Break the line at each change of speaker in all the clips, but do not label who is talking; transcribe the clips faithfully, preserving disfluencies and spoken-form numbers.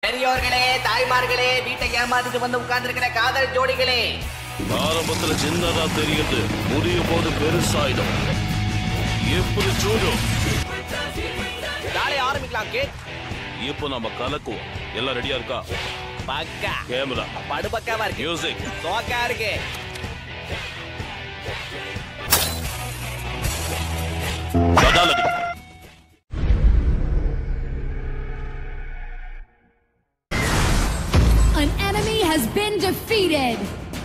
பெரியோர்களே, தாய்மார்களே, வீட்டை ஏமாத்திட்டு வந்து உட்கார்ந்திருக்கிற காதல் ஜோடிகளே,
ஆரம்பத்துல சின்னதா தெரியுது, முடியும் போது பெருசாயிடும். எப்படி சூடு
நாளை ஆரம்பிக்கலாம். கே
இப்போ நம்ம கலக்குவோம். எல்லாம் ரெடியா இருக்கா?
பக்கா.
கேமரா
படு பக்காவா இருக்கு.
மியூசிக்
சோக்கா இருக்கு.
கதாலடி.
An enemy has been defeated.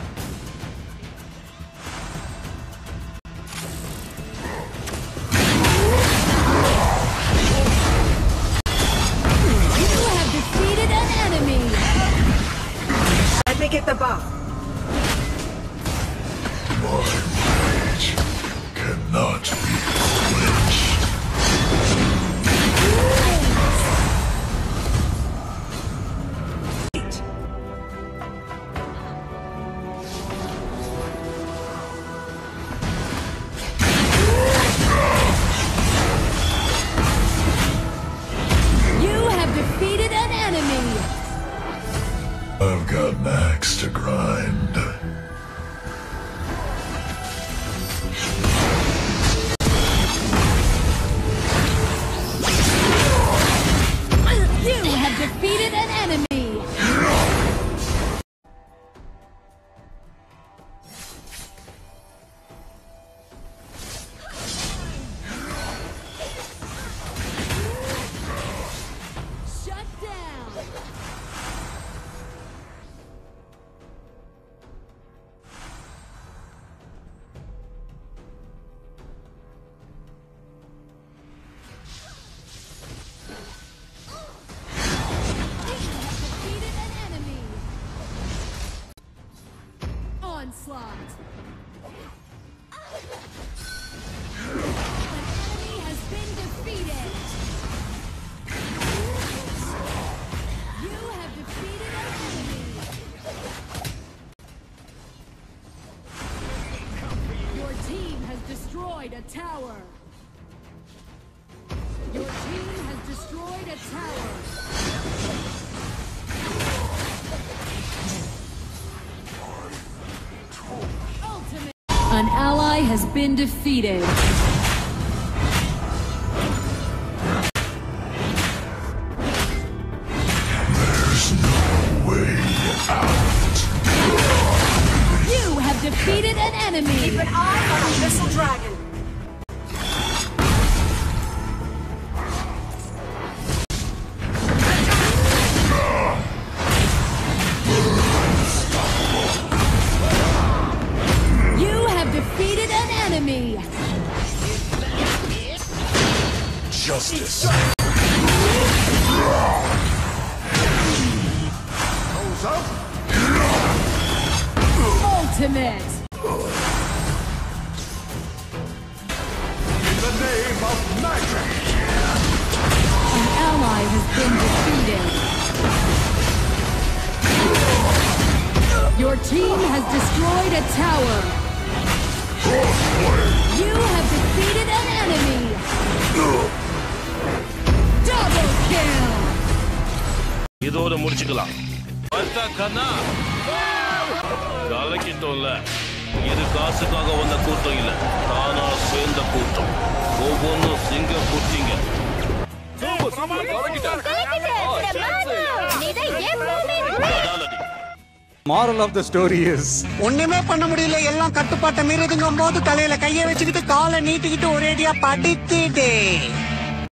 You have defeated an enemy.
Let me get the buff.
My rage cannot be quenched. I've got an axe to grind.
You have defeated an enemy. Onslaught. An enemy has been defeated. You have defeated an enemy. Your team has destroyed a tower. Your team has destroyed a tower. An ally has been defeated.
There's no way out.
You have defeated an enemy.
Keep an eye on a missile dragon.
Defeated an enemy.
Justice.
Ultimate.
In the name of magic.
An ally has been defeated. Your team has destroyed a tower. You have defeated an enemy. Double kill.
இதோட முடிச்சுக்கலாம். பத்தா கண்ணா. கலக்கிட்டோம்ல. இது காசுக்காக வந்த கூட்டம் இல்ல. தானா சேர்ந்த கூட்டம். ஒவ்வொன்றும் சிங்க குட்டிங்க.
Moral of the story is
ஒண்ணுமே பண்ண முடியல, எல்லாம் கட்டுப்பாட்டை மீறதுங்கும் போது தலையில கையை வச்சுக்கிட்டு காலை நீட்டிக்கிட்டு ஒரேடியா படித்திட்டே